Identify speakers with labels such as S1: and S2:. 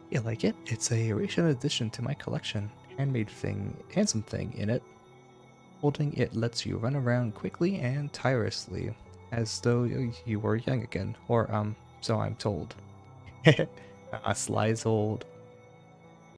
S1: You like it? It's a recent addition to my collection. Handmade thing, handsome thing in it. Holding it lets you run around quickly and tirelessly, as though you were young again, or so I'm told. Sly's old.